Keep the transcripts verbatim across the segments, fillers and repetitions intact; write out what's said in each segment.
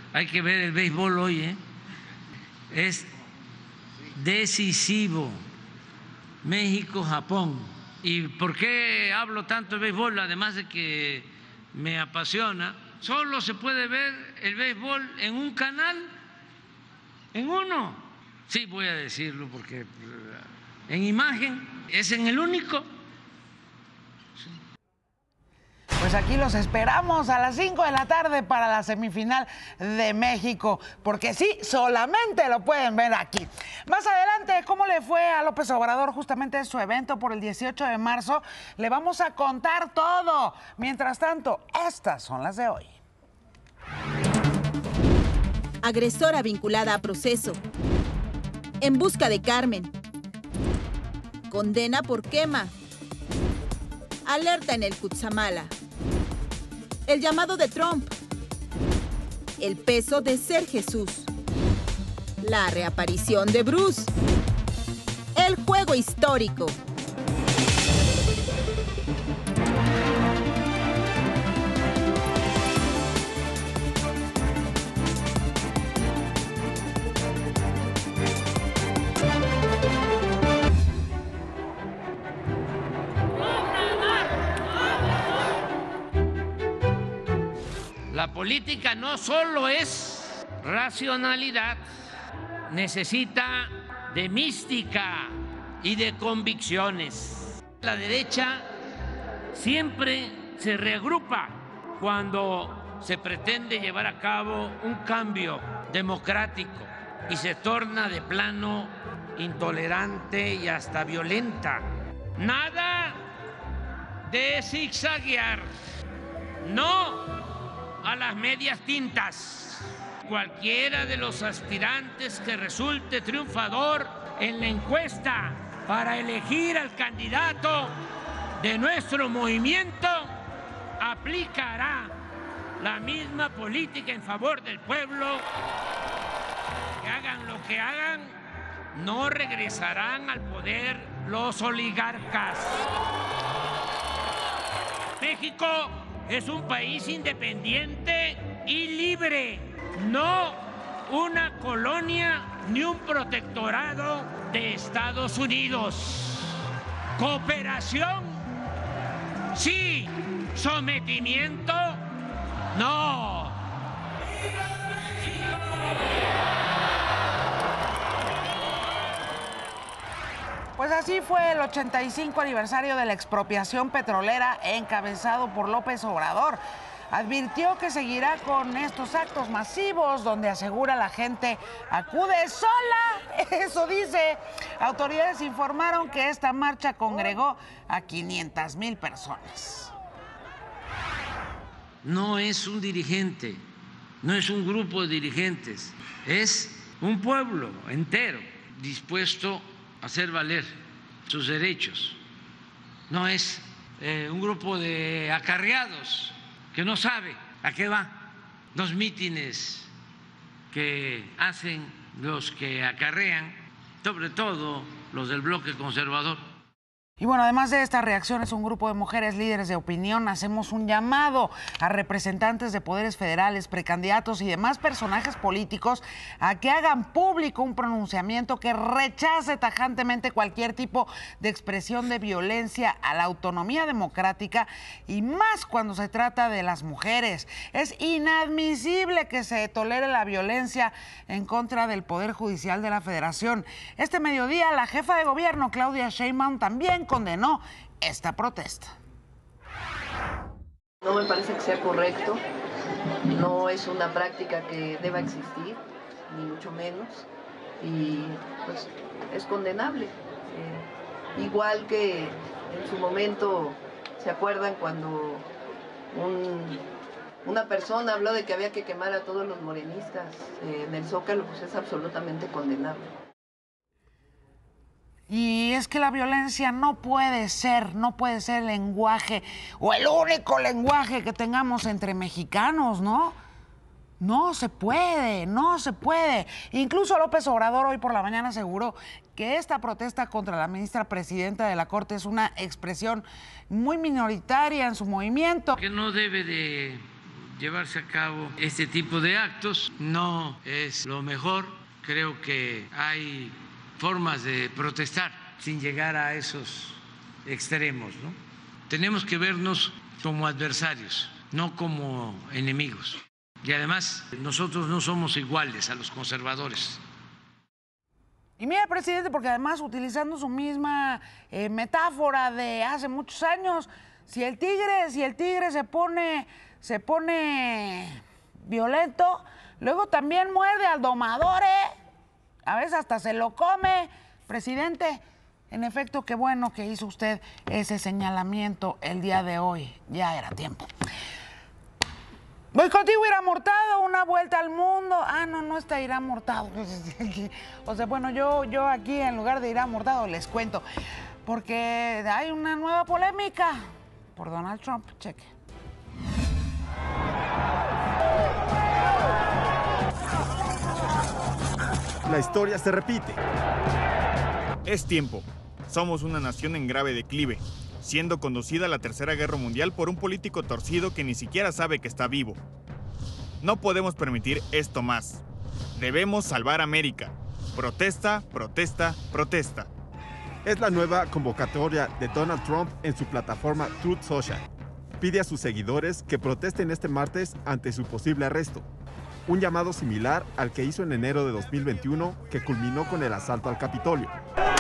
hay que ver el béisbol hoy, ¿eh? Es decisivo. México-Japón. ¿Y por qué hablo tanto de béisbol? Además de que me apasiona, solo se puede ver el béisbol en un canal, en uno. Sí, voy a decirlo porque en imagen es en el único. Pues aquí los esperamos a las cinco de la tarde para la semifinal de México, porque sí, solamente lo pueden ver aquí. Más adelante, ¿cómo le fue a López Obrador justamente en su evento por el dieciocho de marzo? Le vamos a contar todo. Mientras tanto, estas son las de hoy. Agresora vinculada a proceso. En busca de Carmen. Condena por quema. Alerta en el Cutzamala. El llamado de Trump. El peso de ser Jesús. La reaparición de Bruce. El juego histórico. La política no solo es racionalidad, necesita de mística y de convicciones. La derecha siempre se reagrupa cuando se pretende llevar a cabo un cambio democrático y se torna de plano intolerante y hasta violenta. Nada de zigzaguear, no a las medias tintas. Cualquiera de los aspirantes que resulte triunfador en la encuesta para elegir al candidato de nuestro movimiento aplicará la misma política en favor del pueblo. Que hagan lo que hagan, no regresarán al poder los oligarcas. México es un país independiente y libre, no una colonia ni un protectorado de Estados Unidos. Cooperación, sí. Sometimiento, no. Pues así fue el ochenta y cinco aniversario de la expropiación petrolera encabezado por López Obrador. Advirtió que seguirá con estos actos masivos donde asegura la gente acude sola. Eso dice. Autoridades informaron que esta marcha congregó a quinientas mil personas. No es un dirigente, no es un grupo de dirigentes, es un pueblo entero dispuesto a hacer valer sus derechos. No es eh, un grupo de acarreados que no sabe a qué va. Los mítines que hacen los que acarrean, sobre todo los del bloque conservador. Y bueno, además de estas reacciones, un grupo de mujeres líderes de opinión hacemos un llamado a representantes de poderes federales, precandidatos y demás personajes políticos a que hagan público un pronunciamiento que rechace tajantemente cualquier tipo de expresión de violencia a la autonomía democrática y más cuando se trata de las mujeres. Es inadmisible que se tolere la violencia en contra del Poder Judicial de la Federación. Este mediodía, la jefa de gobierno, Claudia Sheinbaum, también condenó esta protesta. No me parece que sea correcto, no es una práctica que deba existir, ni mucho menos, y pues es condenable. Eh, igual que en su momento, ¿se acuerdan cuando un, una persona habló de que había que quemar a todos los morenistas eh, en el Zócalo? Pues es absolutamente condenable. Y es que la violencia no puede ser, no puede ser el lenguaje o el único lenguaje que tengamos entre mexicanos, ¿no? No se puede, no se puede. Incluso López Obrador hoy por la mañana aseguró que esta protesta contra la ministra presidenta de la Corte es una expresión muy minoritaria en su movimiento. Que no debe de llevarse a cabo este tipo de actos. No es lo mejor. Creo que hay formas de protestar sin llegar a esos extremos, ¿no? Tenemos que vernos como adversarios, no como enemigos. Y además, nosotros no somos iguales a los conservadores. Y mire, presidente, porque además utilizando su misma eh, metáfora de hace muchos años, si el tigre, si el tigre se pone, se pone violento, luego también muerde al domador, ¿eh? A veces hasta se lo come. Presidente, en efecto, qué bueno que hizo usted ese señalamiento el día de hoy. Ya era tiempo. Voy contigo, Irán Hurtado, una vuelta al mundo. Ah, no, no está Irán Hurtado. O sea, bueno, yo, yo aquí en lugar de Irán Hurtado les cuento. Porque hay una nueva polémica por Donald Trump. Cheque. La historia se repite. Es tiempo. Somos una nación en grave declive, siendo conducida a la Tercera Guerra Mundial por un político torcido que ni siquiera sabe que está vivo. No podemos permitir esto más. Debemos salvar América. Protesta, protesta, protesta. Es la nueva convocatoria de Donald Trump en su plataforma Truth Social. Pide a sus seguidores que protesten este martes ante su posible arresto. Un llamado similar al que hizo en enero de dos mil veintiuno, que culminó con el asalto al Capitolio.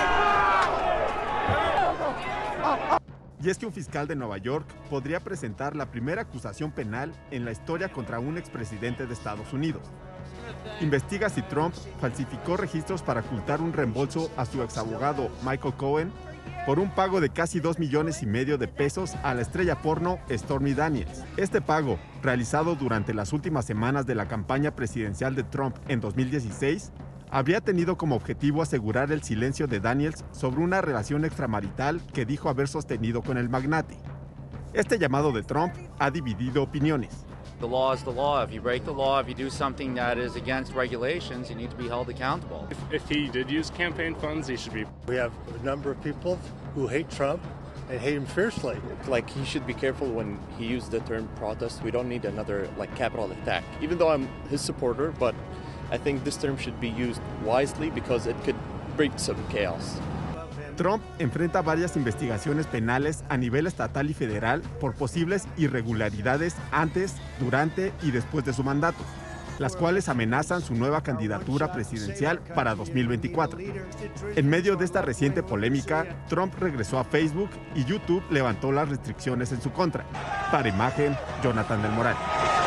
Y es que un fiscal de Nueva York podría presentar la primera acusación penal en la historia contra un expresidente de Estados Unidos. Investiga si Trump falsificó registros para ocultar un reembolso a su exabogado Michael Cohen por un pago de casi dos millones y medio de pesos a la estrella porno Stormy Daniels. Este pago, realizado durante las últimas semanas de la campaña presidencial de Trump en dos mil dieciséis, habría tenido como objetivo asegurar el silencio de Daniels sobre una relación extramarital que dijo haber sostenido con el magnate. Este llamado de Trump ha dividido opiniones. The law is the law. If you break the law, if you do something that is against regulations, you need to be held accountable. If, if he did use campaign funds, he should be. We have a number of people who hate Trump and hate him fiercely. Like, he should be careful when he used the term protest. We don't need another, like, capital attack. Even though I'm his supporter, but I think this term should be used wisely because it could breed some chaos. Trump enfrenta varias investigaciones penales a nivel estatal y federal por posibles irregularidades antes, durante y después de su mandato, las cuales amenazan su nueva candidatura presidencial para dos mil veinticuatro. En medio de esta reciente polémica, Trump regresó a Facebook y YouTube levantó las restricciones en su contra. Para Imagen, Jonathan del Moral.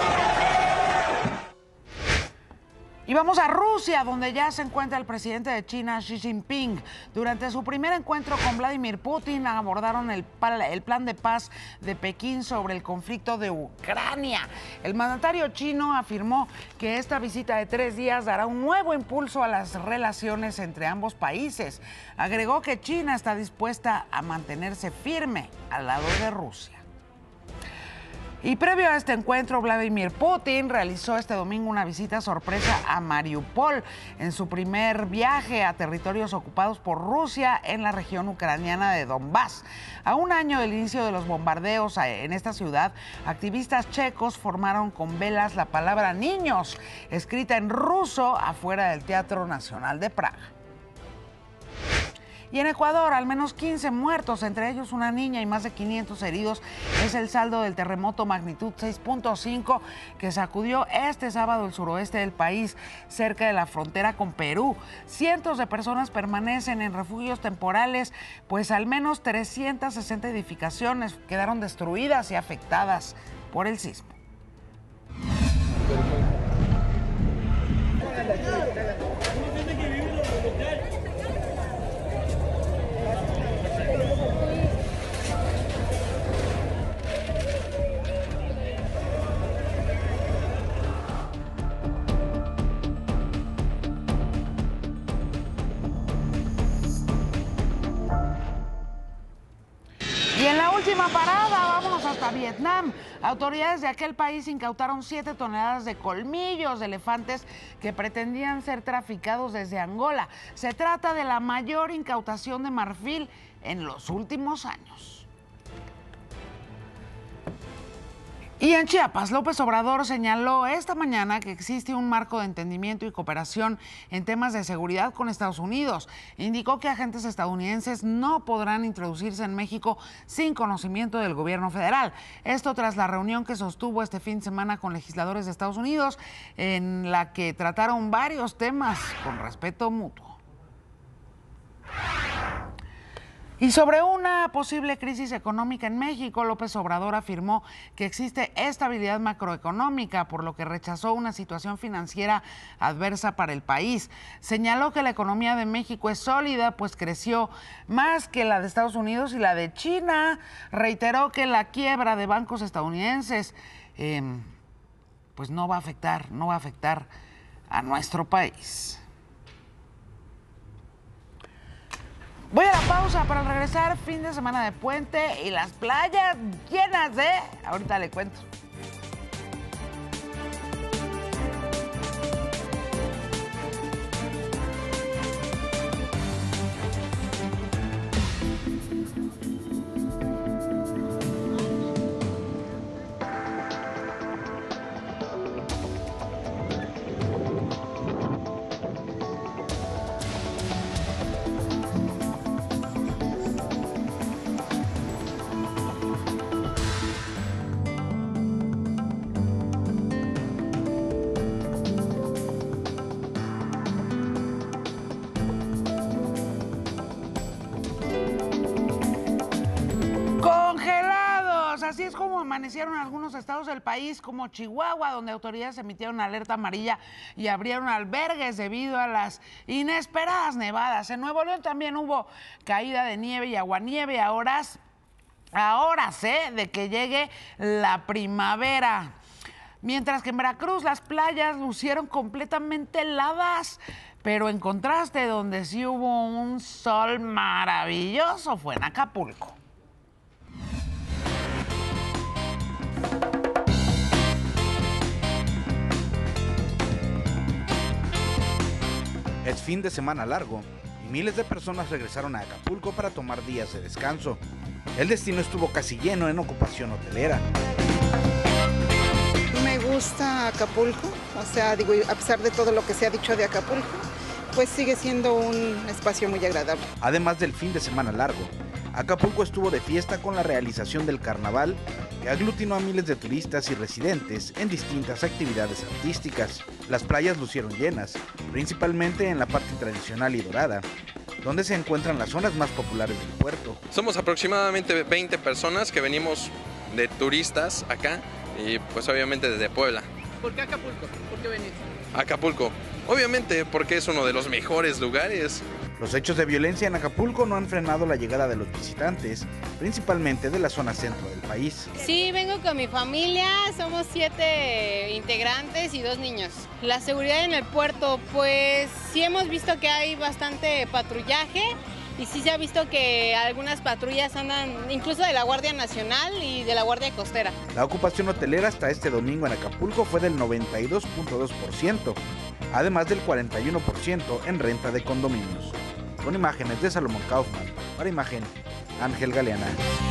Y vamos a Rusia, donde ya se encuentra el presidente de China, Xi Jinping. Durante su primer encuentro con Vladimir Putin, abordaron el, el plan de paz de Pekín sobre el conflicto de Ucrania. El mandatario chino afirmó que esta visita de tres días dará un nuevo impulso a las relaciones entre ambos países. Agregó que China está dispuesta a mantenerse firme al lado de Rusia. Y previo a este encuentro, Vladimir Putin realizó este domingo una visita sorpresa a Mariupol en su primer viaje a territorios ocupados por Rusia en la región ucraniana de Donbass. A un año del inicio de los bombardeos en esta ciudad, activistas checos formaron con velas la palabra niños, escrita en ruso, afuera del Teatro Nacional de Praga. Y en Ecuador, al menos quince muertos, entre ellos una niña, y más de quinientos heridos, es el saldo del terremoto magnitud seis punto cinco que sacudió este sábado el suroeste del país, cerca de la frontera con Perú. Cientos de personas permanecen en refugios temporales, pues al menos trescientas sesenta edificaciones quedaron destruidas y afectadas por el sismo. Y en la última parada, vámonos hasta Vietnam. Autoridades de aquel país incautaron siete toneladas de colmillos de elefantes que pretendían ser traficados desde Angola. Se trata de la mayor incautación de marfil en los últimos años. Y en Chiapas, López Obrador señaló esta mañana que existe un marco de entendimiento y cooperación en temas de seguridad con Estados Unidos. Indicó que agentes estadounidenses no podrán introducirse en México sin conocimiento del gobierno federal. Esto tras la reunión que sostuvo este fin de semana con legisladores de Estados Unidos, en la que trataron varios temas con respeto mutuo. Y sobre una posible crisis económica en México, López Obrador afirmó que existe estabilidad macroeconómica, por lo que rechazó una situación financiera adversa para el país. Señaló que la economía de México es sólida, pues creció más que la de Estados Unidos y la de China. Reiteró que la quiebra de bancos estadounidenses eh, pues no va a afectar, no va a afectar a nuestro país. Voy a la pausa para regresar. Fin de semana de puente y las playas llenas de... Ahorita le cuento. Así es como amanecieron algunos estados del país, como Chihuahua, donde autoridades emitieron alerta amarilla y abrieron albergues debido a las inesperadas nevadas. En Nuevo León también hubo caída de nieve y aguanieve a horas, a horas ¿eh? de que llegue la primavera. Mientras que en Veracruz las playas lucieron completamente heladas, pero en contraste, donde sí hubo un sol maravilloso, fue en Acapulco. Es fin de semana largo y miles de personas regresaron a Acapulco para tomar días de descanso. El destino estuvo casi lleno en ocupación hotelera. Me gusta Acapulco, o sea, digo, a pesar de todo lo que se ha dicho de Acapulco, pues sigue siendo un espacio muy agradable. Además del fin de semana largo, Acapulco estuvo de fiesta con la realización del carnaval, que aglutinó a miles de turistas y residentes en distintas actividades artísticas. Las playas lucieron llenas, principalmente en la parte tradicional y dorada, donde se encuentran las zonas más populares del puerto. Somos aproximadamente veinte personas que venimos de turistas acá y pues obviamente desde Puebla. ¿Por qué Acapulco? ¿Por qué venís? Acapulco, obviamente porque es uno de los mejores lugares. Los hechos de violencia en Acapulco no han frenado la llegada de los visitantes, principalmente de la zona centro del país. Sí, vengo con mi familia, somos siete integrantes y dos niños. La seguridad en el puerto, pues sí hemos visto que hay bastante patrullaje y sí se ha visto que algunas patrullas andan incluso de la Guardia Nacional y de la Guardia Costera. La ocupación hotelera hasta este domingo en Acapulco fue del noventa y dos punto dos por ciento, además del cuarenta y uno por ciento en renta de condominios. Con imágenes de Salomón Kaufman, para Imagen, Ángel Galeana.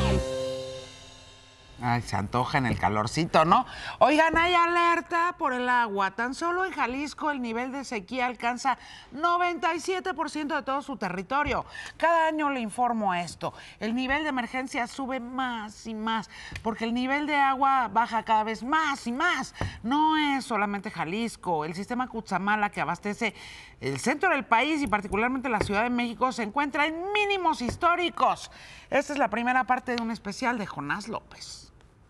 Ay, se antoja en el calorcito, ¿no? Oigan, hay alerta por el agua. Tan solo en Jalisco el nivel de sequía alcanza noventa y siete por ciento de todo su territorio. Cada año le informo esto. El nivel de emergencia sube más y más, porque el nivel de agua baja cada vez más y más. No es solamente Jalisco. El sistema Cutzamala, que abastece el centro del país y particularmente la Ciudad de México, se encuentra en mínimos históricos. Esta es la primera parte de un especial de Jonás López.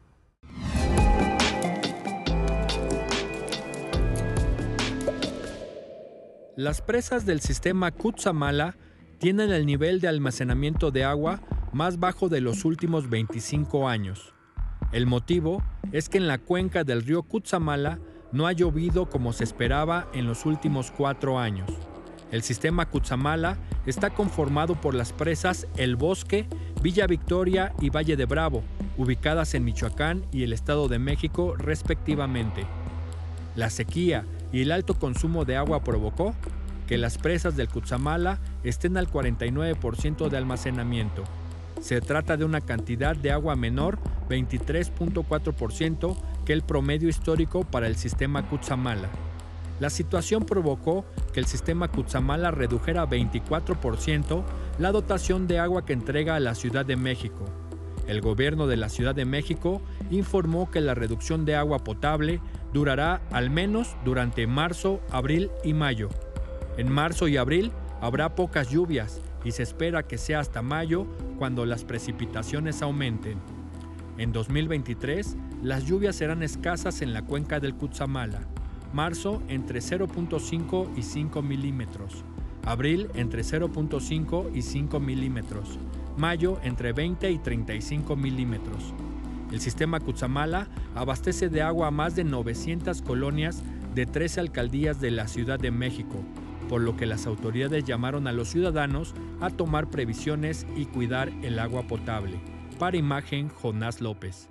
Las presas del sistema Cutzamala tienen el nivel de almacenamiento de agua más bajo de los últimos veinticinco años. El motivo es que en la cuenca del río Cutzamala no ha llovido como se esperaba en los últimos cuatro años. El sistema Cutzamala está conformado por las presas El Bosque, Villa Victoria y Valle de Bravo, ubicadas en Michoacán y el Estado de México respectivamente. La sequía y el alto consumo de agua provocó que las presas del Cutzamala estén al cuarenta y nueve por ciento de almacenamiento. Se trata de una cantidad de agua menor, veintitrés punto cuatro por ciento, aquel promedio histórico para el sistema Cutzamala. La situación provocó que el sistema Cutzamala redujera veinticuatro por ciento la dotación de agua que entrega a la Ciudad de México. El gobierno de la Ciudad de México informó que la reducción de agua potable durará al menos durante marzo, abril y mayo. En marzo y abril habrá pocas lluvias y se espera que sea hasta mayo cuando las precipitaciones aumenten. En dos mil veintitrés, las lluvias serán escasas en la cuenca del Cutzamala. Marzo entre cero punto cinco y cinco milímetros. Abril entre cero punto cinco y cinco milímetros. Mayo entre veinte y treinta y cinco milímetros. El sistema Cutzamala abastece de agua a más de novecientas colonias de trece alcaldías de la Ciudad de México, por lo que las autoridades llamaron a los ciudadanos a tomar previsiones y cuidar el agua potable. Para Imagen, Jonás López.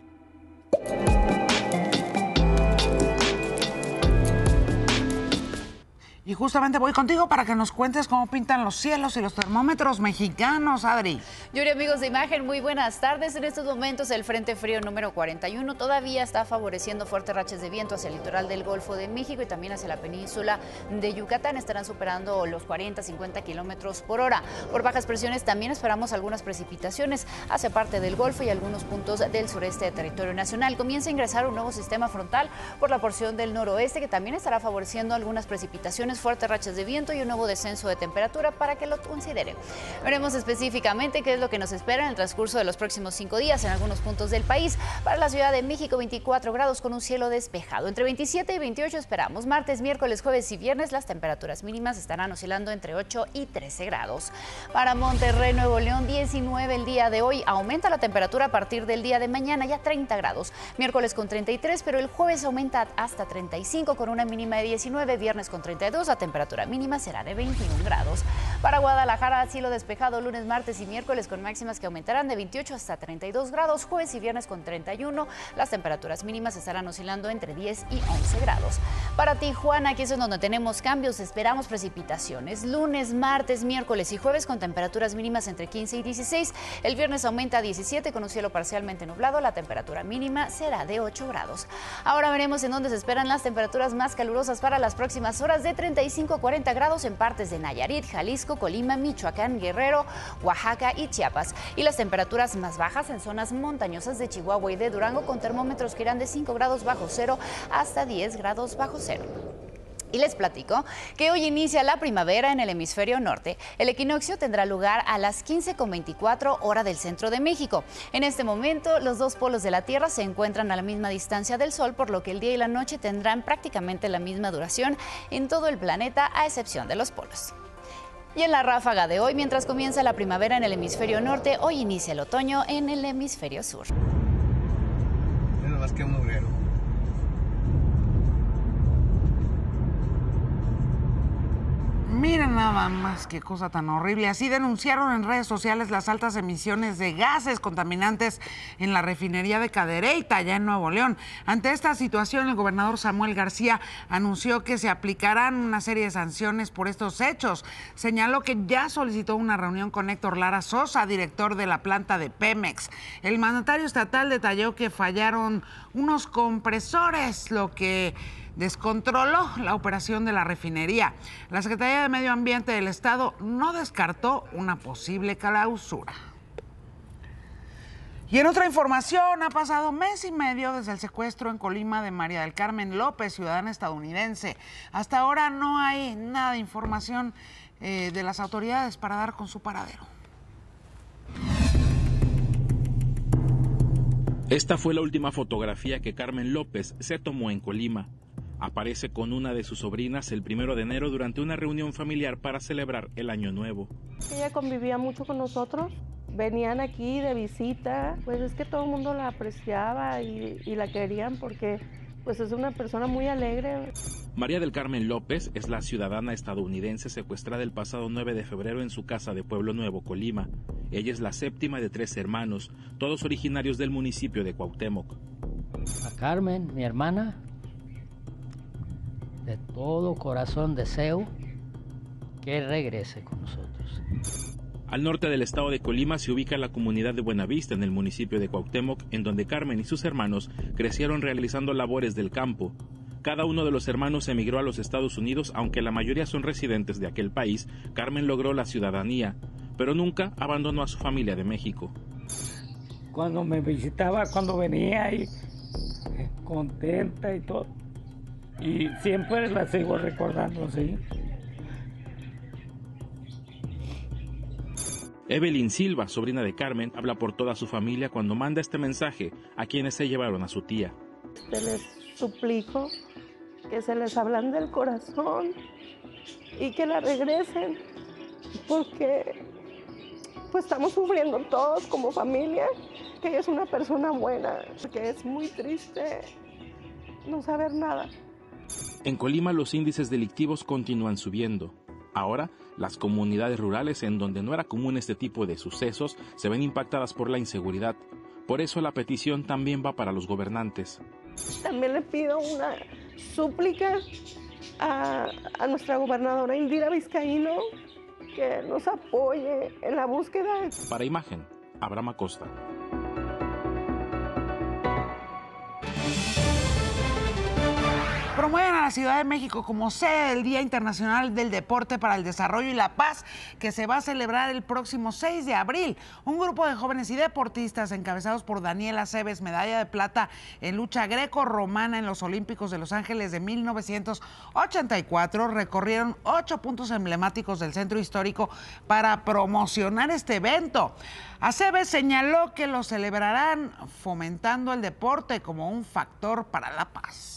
Y justamente voy contigo para que nos cuentes cómo pintan los cielos y los termómetros mexicanos, Adri. Yuri, amigos de Imagen, muy buenas tardes. En estos momentos el Frente Frío número cuarenta y uno todavía está favoreciendo fuertes rachas de viento hacia el litoral del Golfo de México y también hacia la península de Yucatán. Estarán superando los cuarenta a cincuenta kilómetros por hora. Por bajas presiones también esperamos algunas precipitaciones hacia parte del Golfo y algunos puntos del sureste de territorio nacional. Comienza a ingresar un nuevo sistema frontal por la porción del noroeste que también estará favoreciendo algunas precipitaciones, fuertes rachas de viento y un nuevo descenso de temperatura para que lo considere. Veremos específicamente qué es lo que nos espera en el transcurso de los próximos cinco días en algunos puntos del país. Para la Ciudad de México, veinticuatro grados con un cielo despejado. Entre veintisiete y veintiocho esperamos. Martes, miércoles, jueves y viernes las temperaturas mínimas estarán oscilando entre ocho y trece grados. Para Monterrey, Nuevo León, diecinueve el día de hoy. Aumenta la temperatura a partir del día de mañana, ya treinta grados. Miércoles con treinta y tres, pero el jueves aumenta hasta treinta y cinco con una mínima de diecinueve. Viernes con treinta y dos. La temperatura mínima será de veintiún grados. Para Guadalajara, cielo despejado lunes, martes y miércoles con máximas que aumentarán de veintiocho hasta treinta y dos grados. Jueves y viernes con treinta y uno. Las temperaturas mínimas estarán oscilando entre diez y once grados. Para Tijuana, aquí es donde tenemos cambios, esperamos precipitaciones. Lunes, martes, miércoles y jueves con temperaturas mínimas entre quince y dieciséis. El viernes aumenta a diecisiete con un cielo parcialmente nublado. La temperatura mínima será de ocho grados. Ahora veremos en dónde se esperan las temperaturas más calurosas para las próximas horas, de treinta y cinco a cuarenta grados en partes de Nayarit, Jalisco, Colima, Michoacán, Guerrero, Oaxaca y Chiapas. Y las temperaturas más bajas en zonas montañosas de Chihuahua y de Durango con termómetros que irán de cinco grados bajo cero hasta diez grados bajo cero. Y les platico que hoy inicia la primavera en el hemisferio norte. El equinoccio tendrá lugar a las quince con veinticuatro hora del centro de México. En este momento, los dos polos de la Tierra se encuentran a la misma distancia del Sol, por lo que el día y la noche tendrán prácticamente la misma duración en todo el planeta, a excepción de los polos. Y en la ráfaga de hoy, mientras comienza la primavera en el hemisferio norte, hoy inicia el otoño en el hemisferio sur. Mira más que un mugrero. Miren nada más qué cosa tan horrible. Así denunciaron en redes sociales las altas emisiones de gases contaminantes en la refinería de Cadereyta, allá en Nuevo León. Ante esta situación, el gobernador Samuel García anunció que se aplicarán una serie de sanciones por estos hechos. Señaló que ya solicitó una reunión con Héctor Lara Sosa, director de la planta de Pemex. El mandatario estatal detalló que fallaron unos compresores, lo que descontroló la operación de la refinería. La Secretaría de Medio Ambiente del Estado no descartó una posible clausura. Y en otra información, ha pasado mes y medio desde el secuestro en Colima de María del Carmen López, ciudadana estadounidense. Hasta ahora no hay nada de información eh, de las autoridades para dar con su paradero. Esta fue la última fotografía que Carmen López se tomó en Colima. Aparece con una de sus sobrinas el primero de enero durante una reunión familiar para celebrar el Año Nuevo. Ella convivía mucho con nosotros, venían aquí de visita, pues es que todo el mundo la apreciaba y, y la querían porque pues es una persona muy alegre. María del Carmen López es la ciudadana estadounidense secuestrada el pasado nueve de febrero en su casa de Pueblo Nuevo, Colima. Ella es la séptima de tres hermanos, todos originarios del municipio de Cuauhtémoc. A Carmen, mi hermana, de todo corazón deseo que regrese con nosotros. Al norte del estado de Colima se ubica la comunidad de Buenavista, en el municipio de Cuauhtémoc, en donde Carmen y sus hermanos crecieron realizando labores del campo. Cada uno de los hermanos emigró a los Estados Unidos, aunque la mayoría son residentes de aquel país. Carmen logró la ciudadanía, pero nunca abandonó a su familia de México. Cuando me visitaba, cuando venía y contenta y todo, y siempre la sigo recordando, ¿sí? Evelyn Silva, sobrina de Carmen, habla por toda su familia cuando manda este mensaje a quienes se llevaron a su tía. Se les suplico que se les hablan del corazón y que la regresen, porque pues estamos sufriendo todos como familia, que ella es una persona buena, que es muy triste no saber nada. En Colima los índices delictivos continúan subiendo. Ahora, las comunidades rurales en donde no era común este tipo de sucesos se ven impactadas por la inseguridad. Por eso la petición también va para los gobernantes. También le pido una súplica a, a nuestra gobernadora Indira Vizcaíno que nos apoye en la búsqueda. Para Imagen, Abraham Acosta. Promueven a la Ciudad de México como sede del Día Internacional del Deporte para el Desarrollo y la Paz, que se va a celebrar el próximo seis de abril. Un grupo de jóvenes y deportistas encabezados por Daniela Cebes, medalla de plata en lucha greco-romana en los Olímpicos de Los Ángeles de mil novecientos ochenta y cuatro, recorrieron ocho puntos emblemáticos del centro histórico para promocionar este evento. Aceves señaló que lo celebrarán fomentando el deporte como un factor para la paz.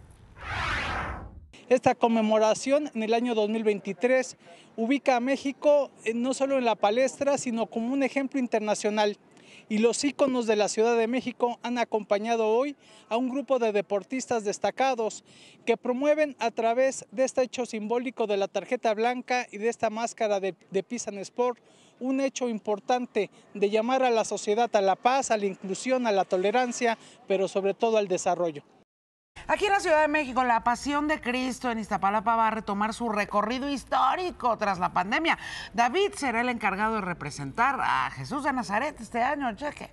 Esta conmemoración en el año dos mil veintitrés ubica a México no solo en la palestra, sino como un ejemplo internacional. Y los íconos de la Ciudad de México han acompañado hoy a un grupo de deportistas destacados que promueven a través de este hecho simbólico de la tarjeta blanca y de esta máscara de, de Peace and Sport, un hecho importante de llamar a la sociedad a la paz, a la inclusión, a la tolerancia, pero sobre todo al desarrollo. Aquí en la Ciudad de México, la Pasión de Cristo en Iztapalapa va a retomar su recorrido histórico tras la pandemia. David será el encargado de representar a Jesús de Nazaret este año. Cheque.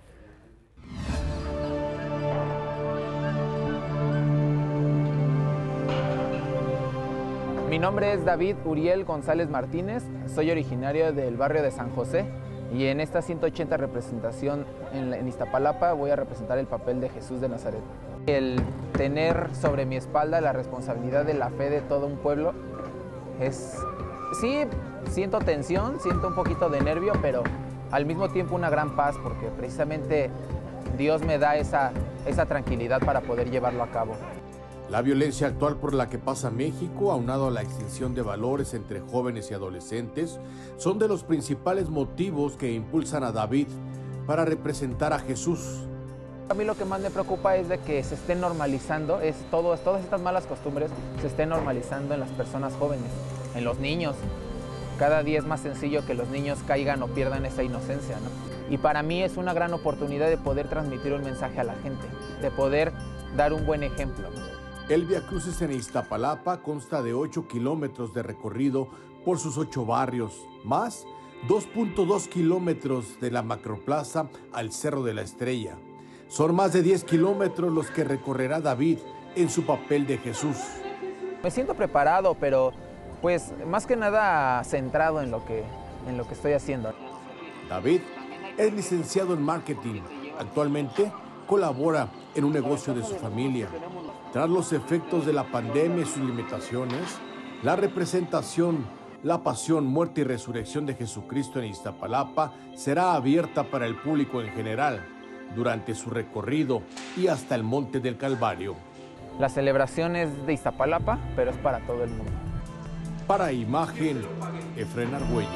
Mi nombre es David Uriel González Martínez, soy originario del barrio de San José y en esta ciento ochenta representación en, en Iztapalapa voy a representar el papel de Jesús de Nazaret. El tener sobre mi espalda la responsabilidad de la fe de todo un pueblo es, sí, siento tensión, siento un poquito de nervio, pero al mismo tiempo una gran paz, porque precisamente Dios me da esa, esa tranquilidad para poder llevarlo a cabo. La violencia actual por la que pasa México, aunado a la extinción de valores entre jóvenes y adolescentes, son de los principales motivos que impulsan a David para representar a Jesús. A mí lo que más me preocupa es de que se estén normalizando, es todo, todas estas malas costumbres se estén normalizando en las personas jóvenes, en los niños. Cada día es más sencillo que los niños caigan o pierdan esa inocencia, ¿no? Y para mí es una gran oportunidad de poder transmitir un mensaje a la gente, de poder dar un buen ejemplo. El Vía Crucis en Iztapalapa consta de ocho kilómetros de recorrido por sus ocho barrios, más dos punto dos kilómetros de la Macroplaza al Cerro de la Estrella. Son más de diez kilómetros los que recorrerá David en su papel de Jesús. Me siento preparado, pero pues más que nada centrado en lo que, en lo que estoy haciendo. David es licenciado en marketing. Actualmente colabora en un negocio de su familia. Tras los efectos de la pandemia y sus limitaciones, la representación, la pasión, muerte y resurrección de Jesucristo en Iztapalapa será abierta para el público en general durante su recorrido y hasta el Monte del Calvario. La celebración es de Iztapalapa, pero es para todo el mundo. Para Imagen, Efren Argüelles.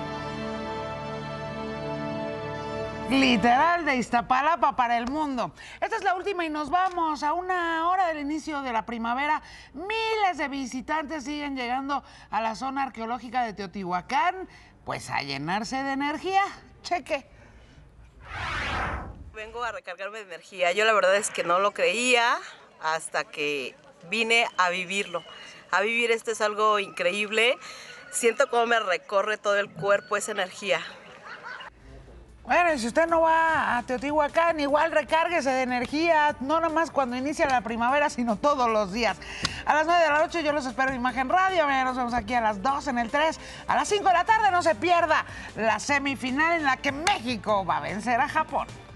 Literal de Iztapalapa para el mundo. Esta es la última y nos vamos a una hora del inicio de la primavera. Miles de visitantes siguen llegando a la zona arqueológica de Teotihuacán, pues a llenarse de energía. Cheque. Vengo a recargarme de energía. Yo la verdad es que no lo creía hasta que vine a vivirlo. A vivir esto es algo increíble. Siento cómo me recorre todo el cuerpo esa energía. Bueno, y si usted no va a Teotihuacán, igual recárguese de energía, no nada más cuando inicia la primavera, sino todos los días. A las nueve de la noche yo los espero en Imagen Radio, mañana nos vemos aquí a las dos en el tres, a las cinco de la tarde no se pierda la semifinal en la que México va a vencer a Japón.